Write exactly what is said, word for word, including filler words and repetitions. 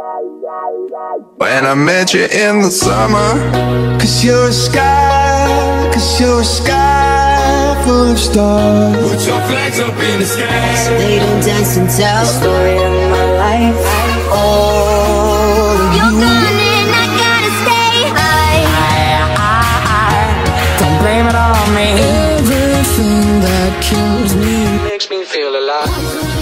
when I met you in the summer. Cause you're a sky, cause you're a sky full of stars. Put your flags up in the sky, so they don't dance and tell the story of my life. Oh, you're gone and I gotta stay high. Don't blame it on me. Everything that kills me makes me feel alive.